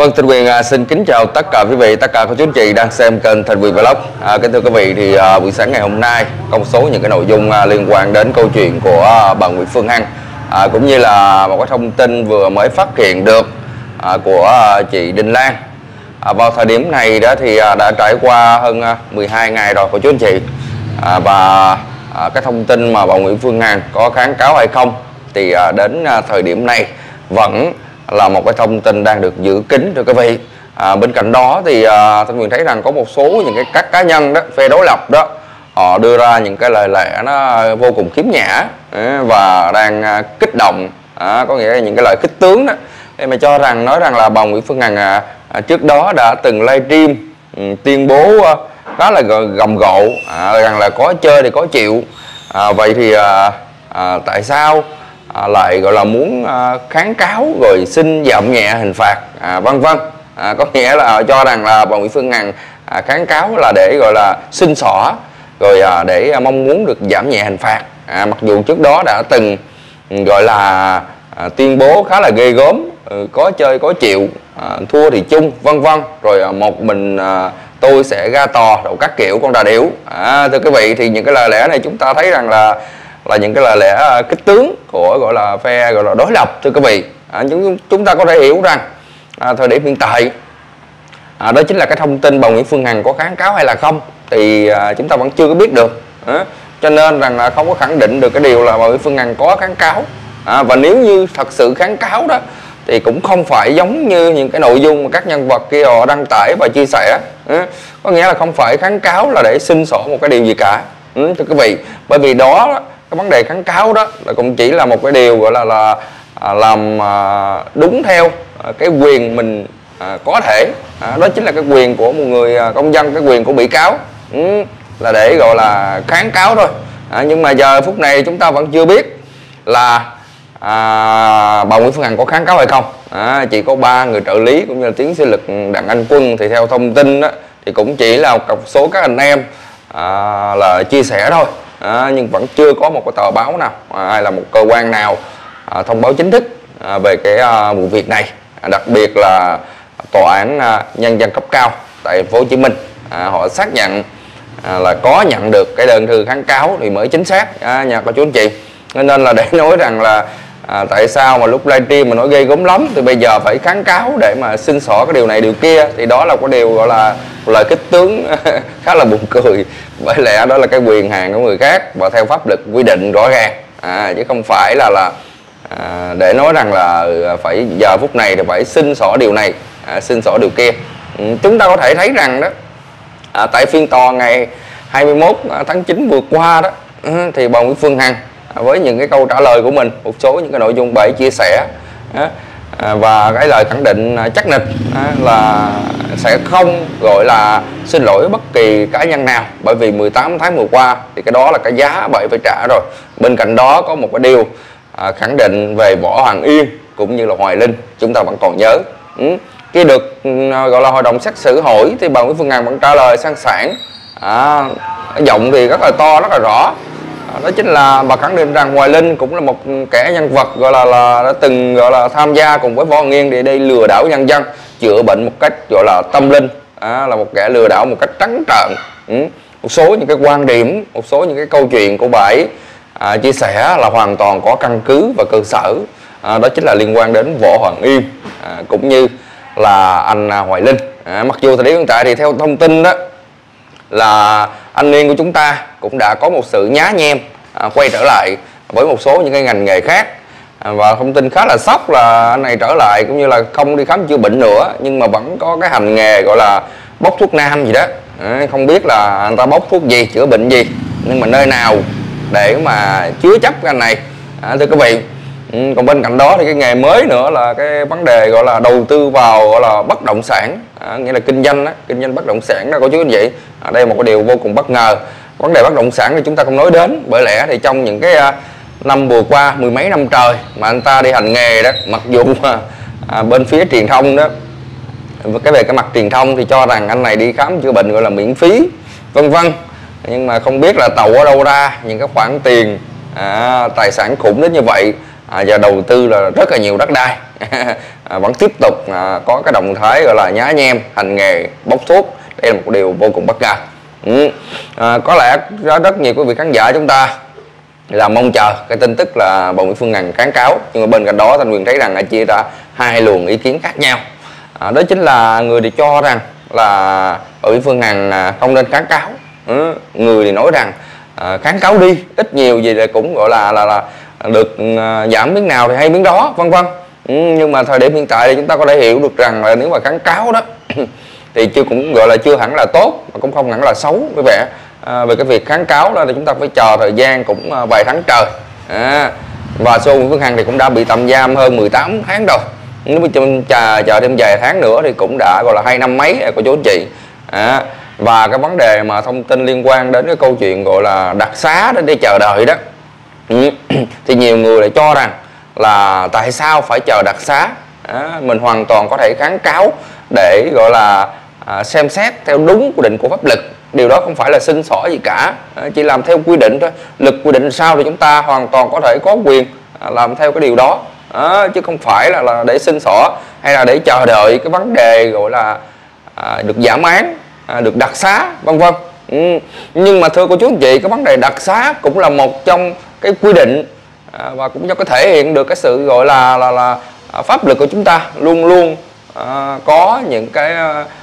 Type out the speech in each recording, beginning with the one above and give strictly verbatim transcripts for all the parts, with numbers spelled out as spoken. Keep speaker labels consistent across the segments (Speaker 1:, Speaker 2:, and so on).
Speaker 1: Vâng, Thanh Quyền à, xin kính chào tất cả quý vị, tất cả các chú anh chị đang xem kênh Thanh Quyền Vlog. À, kính thưa quý vị, thì à, buổi sáng ngày hôm nay có một số những cái nội dung à, liên quan đến câu chuyện của à, bà Nguyễn Phương Hằng, à, cũng như là một cái thông tin vừa mới phát hiện được à, của à, chị Đình Lan. À, vào thời điểm này đó thì à, đã trải qua hơn à, mười hai ngày rồi của chú anh chị, à, và à, cái thông tin mà bà Nguyễn Phương Hằng có kháng cáo hay không thì à, đến à, thời điểm này vẫn là một cái thông tin đang được giữ kín thưa quý vị. À, bên cạnh đó thì à, Thanh Quyền thấy rằng có một số những cái các cá nhân đó, phe đối lập đó, họ đưa ra những cái lời lẽ nó vô cùng khiếm nhã và đang à, kích động, à, có nghĩa là những cái lời khích tướng đó, để mà cho rằng nói rằng là bà Nguyễn Phương Hằng à, à, trước đó đã từng livestream um, tuyên bố à, khá là gầm gộ, à, rằng là có chơi thì có chịu. À, vậy thì à, à, tại sao À, lại gọi là muốn à, kháng cáo rồi xin giảm nhẹ hình phạt, à, vân vân. À, có nghĩa là cho rằng là bà Nguyễn Phương Hằng à, kháng cáo là để gọi là xin xỏ rồi à, để à, mong muốn được giảm nhẹ hình phạt, à, mặc dù trước đó đã từng gọi là à, tuyên bố khá là ghê gớm, ừ, có chơi có chịu, à, thua thì chung, vân vân, rồi à, một mình à, tôi sẽ ra tòa rồi các kiểu con đà điểu. À, thưa quý vị, thì những cái lời lẽ này chúng ta thấy rằng là là những cái lời lẽ kích tướng của gọi là phe gọi là đối lập thưa quý vị. À, chúng chúng ta có thể hiểu rằng à, thời điểm hiện tại à, đó chính là cái thông tin bà Nguyễn Phương Hằng có kháng cáo hay là không thì à, chúng ta vẫn chưa có biết được, à, cho nên rằng là không có khẳng định được cái điều là bà Nguyễn Phương Hằng có kháng cáo. À, và nếu như thật sự kháng cáo đó thì cũng không phải giống như những cái nội dung mà các nhân vật kia họ đăng tải và chia sẻ, à, có nghĩa là không phải kháng cáo là để xin xỏ một cái điều gì cả, ừ, thưa quý vị. Bởi vì đó cái vấn đề kháng cáo đó là cũng chỉ là một cái điều gọi là là à, làm à, đúng theo à, cái quyền mình à, có thể, à, đó chính là cái quyền của một người à, công dân, cái quyền của bị cáo, ừ, là để gọi là kháng cáo thôi. À, nhưng mà giờ phút này chúng ta vẫn chưa biết là à, bà Nguyễn Phương Hằng có kháng cáo hay không. À, chỉ có ba người trợ lý cũng như là tiến sĩ lực Đặng Anh Quân thì theo thông tin đó thì cũng chỉ là một số các anh em à, là chia sẻ thôi. À, nhưng vẫn chưa có một cái tờ báo nào à, hay là một cơ quan nào à, thông báo chính thức à, về cái à, vụ việc này, à, đặc biệt là tòa án à, nhân dân cấp cao tại thành phố Hồ Chí Minh, à, họ xác nhận à, là có nhận được cái đơn thư kháng cáo thì mới chính xác, à, nhà các chú anh chị. Nên là để nói rằng là à, tại sao mà lúc livestream mà nói gây gớm lắm thì bây giờ phải kháng cáo để mà xin xỏ cái điều này điều kia, thì đó là cái điều gọi là lời kích tướng khá là buồn cười. Bởi lẽ đó là cái quyền hạn của người khác và theo pháp luật quy định rõ ràng, à, chứ không phải là là à, để nói rằng là phải giờ phút này thì phải xin xỏ điều này, à, xin xỏ điều kia. Ừ, chúng ta có thể thấy rằng đó à, tại phiên tòa ngày hai mươi mốt tháng chín vừa qua đó, thì bà Nguyễn Phương Hằng với những cái câu trả lời của mình, một số những cái nội dung bà ấy chia sẻ à, và cái lời khẳng định chắc nịch à, là sẽ không gọi là xin lỗi bất kỳ cá nhân nào, bởi vì mười tám tháng vừa qua thì cái đó là cái giá bà ấy phải trả rồi. Bên cạnh đó có một cái điều à, khẳng định về Võ Hoàng Yên cũng như là Hoài Linh, chúng ta vẫn còn nhớ. Ừ. Khi được gọi là hội đồng xét xử hỏi thì bà Nguyễn Phương Hằng vẫn trả lời sang sảng, à, giọng thì rất là to, rất là rõ. Đó chính là bà khẳng định rằng Hoài Linh cũng là một kẻ nhân vật gọi là, là đã từng gọi là tham gia cùng với Võ Hoàng Yên để đây lừa đảo nhân dân chữa bệnh một cách gọi là tâm linh, à, là một kẻ lừa đảo một cách trắng trợn. Ừ. Một số những cái quan điểm, một số những cái câu chuyện của bà ấy à, chia sẻ là hoàn toàn có căn cứ và cơ sở, à, đó chính là liên quan đến Võ Hoàng Yên à, cũng như là anh Hoài Linh. À, mặc dù thời điểm hiện tại thì theo thông tin đó là anh Niên của chúng ta cũng đã có một sự nhá nhem à, quay trở lại với một số những cái ngành nghề khác, à, và thông tin khá là sốc là anh này trở lại cũng như là không đi khám chữa bệnh nữa, nhưng mà vẫn có cái hành nghề gọi là bốc thuốc nam gì đó, à, không biết là anh ta bốc thuốc gì, chữa bệnh gì, nhưng mà nơi nào để mà chứa chấp cái anh này, à, thưa quý vị. Ừ, còn bên cạnh đó thì cái nghề mới nữa là cái vấn đề gọi là đầu tư vào gọi là bất động sản, à, nghĩa là kinh doanh đó, kinh doanh bất động sản đó cô chú anh chị. À, đây là một cái điều vô cùng bất ngờ. Vấn đề bất động sản thì chúng ta không nói đến, bởi lẽ thì trong những cái uh, năm vừa qua mười mấy năm trời mà anh ta đi hành nghề đó, mặc dù à, bên phía truyền thông đó, cái về cái mặt truyền thông thì cho rằng anh này đi khám chữa bệnh gọi là miễn phí, vân vân, nhưng mà không biết là tàu ở đâu ra những cái khoản tiền à, tài sản khủng đến như vậy, à, và đầu tư là rất là nhiều đất đai, à, vẫn tiếp tục à, có cái động thái gọi là nhá nhem hành nghề bốc thuốc. Đây là một điều vô cùng bất ngờ. ừ. à, có lẽ rất nhiều quý vị khán giả chúng ta là mong chờ cái tin tức là bà Nguyễn Phương Hằng kháng cáo, nhưng mà bên cạnh đó Thanh Huyền thấy rằng là chia ra hai luồng ý kiến khác nhau. à, đó chính là người thì cho rằng là bà Nguyễn Phương Hằng không nên kháng cáo, ừ. người thì nói rằng à, kháng cáo đi, ít nhiều gì thì cũng gọi là là, là được à, giảm miếng nào thì hay miếng đó, vân vân. ừ, nhưng mà thời điểm hiện tại thì chúng ta có thể hiểu được rằng là nếu mà kháng cáo đó thì chưa cũng gọi là chưa hẳn là tốt, mà cũng không hẳn là xấu. Với vẻ à, về cái việc kháng cáo đó thì chúng ta phải chờ thời gian cũng à, vài tháng trời. à, và Sô Nguyễn Phương Hằng thì cũng đã bị tạm giam hơn mười tám tháng rồi, nếu mà chờ, chờ thêm vài tháng nữa thì cũng đã gọi là hai năm mấy của chú anh chị. à, và cái vấn đề mà thông tin liên quan đến cái câu chuyện gọi là đặc xá để đi chờ đợi đó, thì nhiều người lại cho rằng là tại sao phải chờ đặc xá. à, mình hoàn toàn có thể kháng cáo để gọi là à, xem xét theo đúng quy định của pháp luật. Điều đó không phải là xin xỏ gì cả, à, chỉ làm theo quy định thôi. Luật quy định sao thì chúng ta hoàn toàn có thể có quyền à, làm theo cái điều đó, à, chứ không phải là, là để xin xỏ hay là để chờ đợi cái vấn đề gọi là à, được giảm án, à, được đặc xá, vân vân. ừ. Nhưng mà thưa cô chú anh chị, cái vấn đề đặc xá cũng là một trong cái quy định, à, và cũng cho cái thể hiện được cái sự gọi là là, là à, pháp luật của chúng ta luôn luôn à, có những cái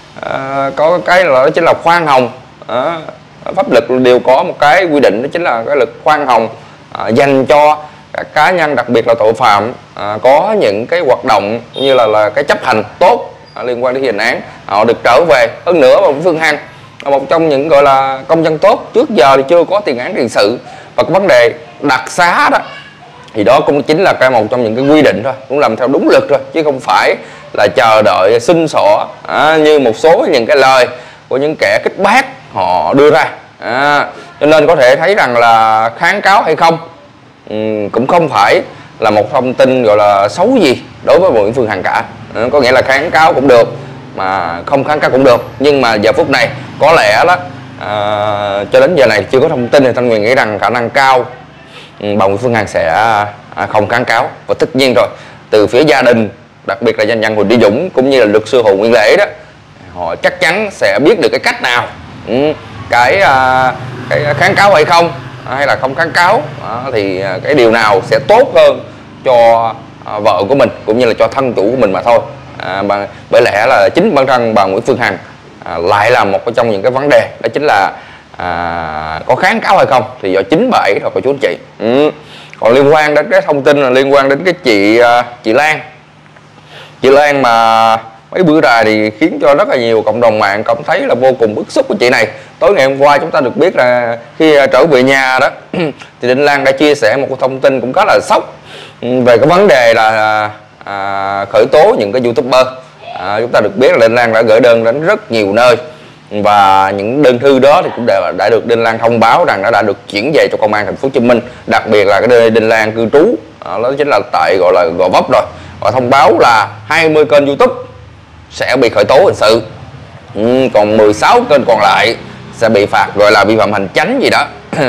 Speaker 1: à, có cái là đó chính là khoan hồng. à, pháp luật đều có một cái quy định, đó chính là cái luật khoan hồng à, dành cho các cá nhân, đặc biệt là tội phạm à, có những cái hoạt động như là là cái chấp hành tốt à, liên quan đến thi hành án, họ được trở về. Hơn nữa bà Nguyễn Phương Hằng là một trong những gọi là công dân tốt, trước giờ thì chưa có tiền án tiền sự, và cái vấn đề đặc xá đó thì đó cũng chính là cái một trong những cái quy định thôi, cũng làm theo đúng luật thôi, chứ không phải là chờ đợi xin xỏ à, như một số những cái lời của những kẻ kích bác họ đưa ra. à, cho nên có thể thấy rằng là kháng cáo hay không um, cũng không phải là một thông tin gọi là xấu gì đối với Nguyễn Phương Hằng cả. à, có nghĩa là kháng cáo cũng được mà không kháng cáo cũng được, nhưng mà giờ phút này có lẽ đó à, cho đến giờ này chưa có thông tin thì Thanh Huyền nghĩ rằng khả năng cao bà Nguyễn Phương Hằng sẽ à, không kháng cáo. Và tất nhiên rồi, từ phía gia đình, đặc biệt là doanh nhân Huỳnh Uy Dũng cũng như là luật sư Hồ Nguyên Lễ đó, họ chắc chắn sẽ biết được cái cách nào, ừ, cái, à, cái kháng cáo hay không hay là không kháng cáo, à, thì cái điều nào sẽ tốt hơn cho à, vợ của mình cũng như là cho thân chủ của mình mà thôi. à, mà, bởi lẽ là chính bản thân bà Nguyễn Phương Hằng à, lại là một trong những cái vấn đề, đó chính là à, có kháng cáo hay không thì do chính bà ấy thôi cô chú anh chị. ừ. Còn liên quan đến cái thông tin là liên quan đến cái chị chị Lan chị Lan mà mấy bữa ra thì khiến cho rất là nhiều cộng đồng mạng cảm thấy là vô cùng bức xúc của chị này. Tối ngày hôm qua chúng ta được biết là khi trở về nhà đó thì Đinh Lan đã chia sẻ một cái thông tin cũng khá là sốc về cái vấn đề là à, khởi tố những cái youtuber. à, chúng ta được biết là Đinh Lan đã gửi đơn đến rất nhiều nơi, và những đơn thư đó thì cũng đã, đã được Đinh Lan thông báo rằng nó đã được chuyển về cho công an thành phố Hồ Chí Minh, đặc biệt là cái nơi Đinh Lan cư trú, à, đó chính là tại gọi là Gò Vấp rồi, và thông báo là hai mươi kênh YouTube sẽ bị khởi tố hình sự, ừ, còn mười sáu kênh còn lại sẽ bị phạt gọi là vi phạm hành chánh gì đó.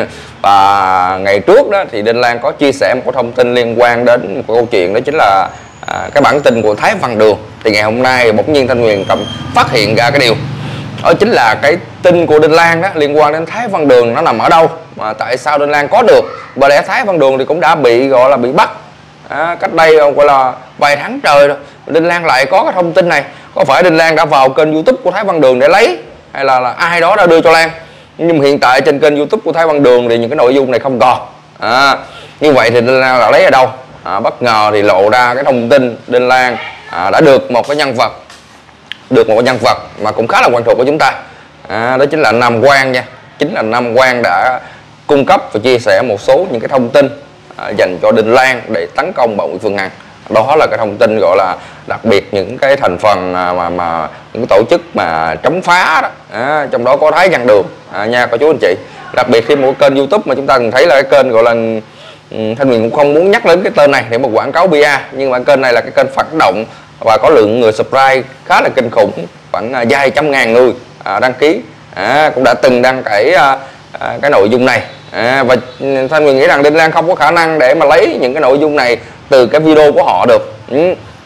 Speaker 1: Và ngày trước đó thì Đinh Lan có chia sẻ một cái thông tin liên quan đến một câu chuyện, đó chính là à, cái bản tin của Thái Văn Đường. Thì ngày hôm nay bỗng nhiên Thanh Huyền cầm phát hiện ra cái điều đó chính là cái tin của Đinh Lan đó liên quan đến Thái Văn Đường nó nằm ở đâu, mà tại sao Đinh Lan có được. Và lẽ Thái Văn Đường thì cũng đã bị gọi là bị bắt à, cách đây gọi là vài tháng trời rồi, Đinh Lan lại có cái thông tin này. Có phải Đinh Lan đã vào kênh YouTube của Thái Văn Đường để lấy, hay là, là ai đó đã đưa cho Lan? Nhưng mà hiện tại trên kênh YouTube của Thái Văn Đường thì những cái nội dung này không còn. à, Như vậy thì Đinh Lan là lấy ở đâu? à, Bất ngờ thì lộ ra cái thông tin Đinh Lan à, đã được một cái nhân vật được một nhân vật mà cũng khá là quen thuộc của chúng ta, à, đó chính là Nam Quang nha. Chính là Nam Quang đã cung cấp và chia sẻ một số những cái thông tin à, dành cho Đinh Lan để tấn công bà Nguyễn Phương Hằng. Đó là cái thông tin gọi là đặc biệt những cái thành phần mà mà, mà những cái tổ chức mà chống phá đó, à, trong đó có Thái Văn Đường à, nha cô chú anh chị. Đặc biệt khi một kênh YouTube mà chúng ta từng thấy là cái kênh gọi là um, Thanh Huyền cũng không muốn nhắc đến cái tên này để mà quảng cáo pê e, nhưng mà kênh này là cái kênh phản động và có lượng người subscribe khá là kinh khủng, khoảng uh, vài trăm ngàn người à, đăng ký, à, cũng đã từng đăng cái uh, uh, cái nội dung này. à, và Thanh Huyền nghĩ rằng Đinh Lan không có khả năng để mà lấy những cái nội dung này từ cái video của họ được. ừ.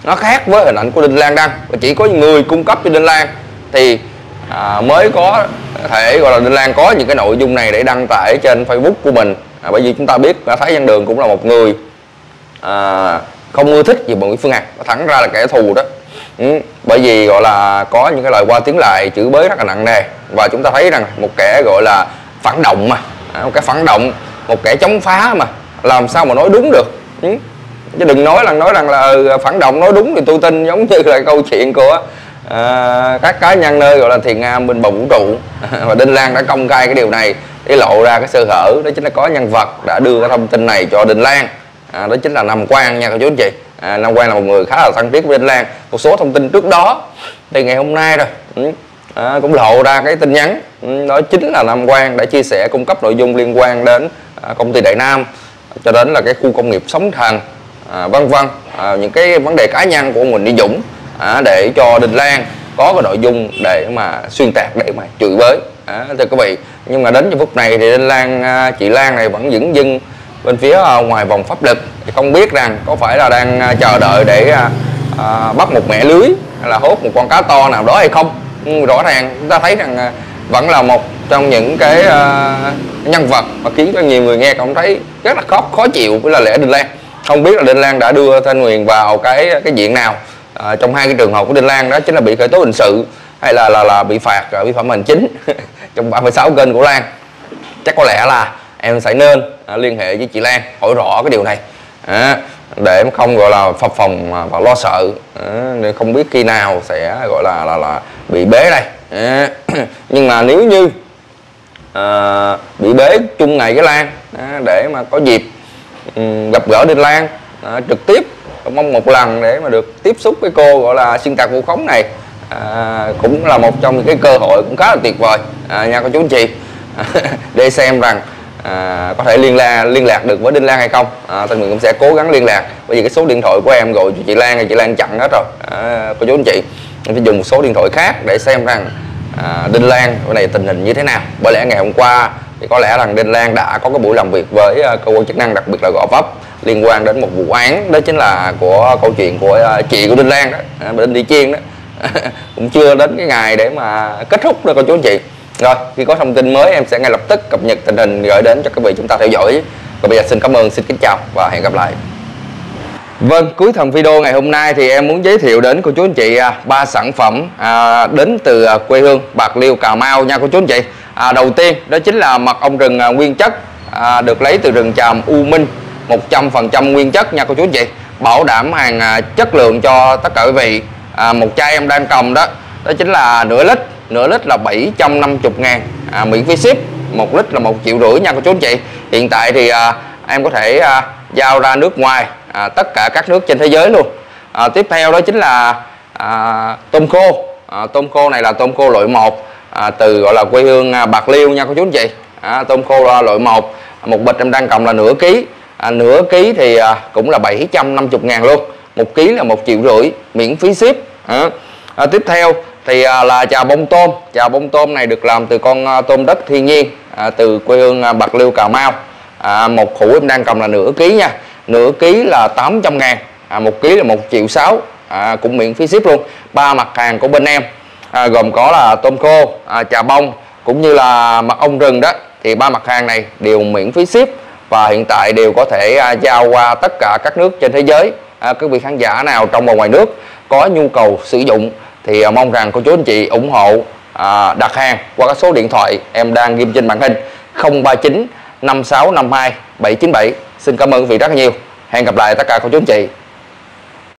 Speaker 1: nó khác với hình ảnh của Đinh Lan đăng, và chỉ có người cung cấp cho Đinh Lan thì à, mới có thể gọi là Đinh Lan có những cái nội dung này để đăng tải trên Facebook của mình. À, bởi vì chúng ta biết là Thái Văn Đường cũng là một người à, không ưa thích gì bằng Nguyễn Phương Hằng, thẳng ra là kẻ thù đó. Ừ, bởi vì gọi là có những cái lời qua tiếng lại, chửi bới rất là nặng nề, và chúng ta thấy rằng một kẻ gọi là phản động mà, một kẻ phản động, một kẻ chống phá mà làm sao mà nói đúng được. Ừ. Chứ đừng nói là nói rằng là phản động nói đúng thì tôi tin, giống như là câu chuyện của à, các cá nhân nơi gọi là thiền am bên bầu vũ trụ. Và Đinh Lan đã công khai cái điều này để lộ ra cái sơ hở, đó chính là có nhân vật đã đưa cái thông tin này cho Đinh Lan. À, đó chính là Nam Quang nha cô chú anh chị. À, Nam Quang là một người khá là thân thiết với Đinh Lan. Một số thông tin trước đó thì ngày hôm nay rồi ừ, à, cũng lộ ra cái tin nhắn. Ừ, đó chính là Nam Quang đã chia sẻ cung cấp nội dung liên quan đến à, công ty Đại Nam, cho đến là cái khu công nghiệp Sóng Thần, à, vân vân, à, những cái vấn đề cá nhân của ông Huỳnh Uy Dũng, à, để cho Đinh Lan có cái nội dung để mà xuyên tạc, để mà chửi bới. À, thưa quý vị, nhưng mà đến giờ phút này thì Đinh Lan, à, chị Lan này vẫn dửng dưng bên phía à, ngoài vòng pháp luật, thì không biết rằng có phải là đang à, chờ đợi để à, à, bắt một mẻ lưới hay là hốt một con cá to nào đó hay không. Ừ, rõ ràng chúng ta thấy rằng à, vẫn là một trong những cái à, nhân vật mà khiến cho nhiều người nghe cảm thấy rất là khó khó chịu với là lẽ Đinh Lan. Không biết là Đinh Lan đã đưa Thanh Huyền vào cái cái diện nào à, trong hai cái trường hợp của Đinh Lan, đó chính là bị khởi tố hình sự hay là là là bị phạt vi phạm hành chính trong ba mươi sáu kênh của Lan. Chắc có lẽ là em phải nên à, liên hệ với chị Lan hỏi rõ cái điều này, à, để không gọi là phập phồng và lo sợ, à, nên không biết khi nào sẽ gọi là là là bị bế đây. À, nhưng mà nếu như à, bị bế chung ngày với Lan, à, để mà có dịp um, gặp gỡ Đinh Lan à, trực tiếp, mong một lần để mà được tiếp xúc với cô gọi là xuyên tạc vu khống này, à, cũng là một trong những cái cơ hội cũng khá là tuyệt vời, à, nha cô chú anh chị. Để xem rằng à, có thể liên lạc liên lạc được với Đinh Lan hay không. à, Thanh Huyền cũng sẽ cố gắng liên lạc, bởi vì cái số điện thoại của em gọi cho chị Lan thì chị Lan chặn hết rồi. à, cô chú anh chị, em phải dùng một số điện thoại khác để xem rằng à, Đinh Lan cái này tình hình như thế nào. Bởi lẽ ngày hôm qua thì có lẽ rằng Đinh Lan đã có cái buổi làm việc với uh, cơ quan chức năng, đặc biệt là Gò Vấp, liên quan đến một vụ án, đó chính là của câu chuyện của uh, chị của Đinh Lan đó, à, Đinh Thị Chiên đó. Cũng chưa đến cái ngày để mà kết thúc đâu cô chú anh chị. Rồi khi có thông tin mới em sẽ ngay lập tức cập nhật tình hình gửi đến cho quý vị chúng ta theo dõi. Còn bây giờ xin cảm ơn, xin kính chào và hẹn gặp lại. Vâng, cuối phần video ngày hôm nay thì em muốn giới thiệu đến cô chú anh chị ba sản phẩm à, đến từ quê hương Bạc Liêu, Cà Mau nha cô chú anh chị. À, đầu tiên đó chính là mật ong rừng à, nguyên chất, à, được lấy từ rừng tràm U Minh, một trăm phần trăm nguyên chất nha cô chú anh chị, bảo đảm hàng à, chất lượng cho tất cả quý vị. À, một chai em đang cầm đó, đó chính là nửa lít, nửa lít là bảy trăm năm mươi ngàn, à, miễn phí ship. Một lít là một triệu rưỡi nha cô chú anh chị. Hiện tại thì à, em có thể à, giao ra nước ngoài, à, tất cả các nước trên thế giới luôn. À, tiếp theo đó chính là à, tôm khô. À, tôm khô này là tôm khô loại một, à, từ gọi là quê hương à, Bạc Liêu nha cô chú anh chị. À, tôm khô là loại một, một bịch em đang cầm là nửa ký, à, nửa ký thì à, cũng là bảy trăm năm mươi ngàn luôn, một ký là một triệu rưỡi, miễn phí ship. À, à, tiếp theo thì à, là chà bông tôm. Chà bông tôm này được làm từ con à, tôm đất thiên nhiên, à, từ quê hương à, Bạc Liêu, Cà Mau. À, một hũ em đang cầm là nửa ký nha, nửa ký là tám trăm ngàn, à, một ký là một triệu sáu, à, cũng miễn phí ship luôn. Ba mặt hàng của bên em à, gồm có là tôm khô, à, chà bông cũng như là mật ong rừng đó, thì ba mặt hàng này đều miễn phí ship và hiện tại đều có thể à, giao qua tất cả các nước trên thế giới. À, quý vị khán giả nào trong và ngoài nước có nhu cầu sử dụng thì à, mong rằng cô chú anh chị ủng hộ à, đặt hàng qua các số điện thoại em đang ghim trên màn hình không ba chín năm sáu năm hai bảy chín bảy. Xin cảm ơn quý vị rất nhiều. Hẹn gặp lại tất cả cô chú anh chị.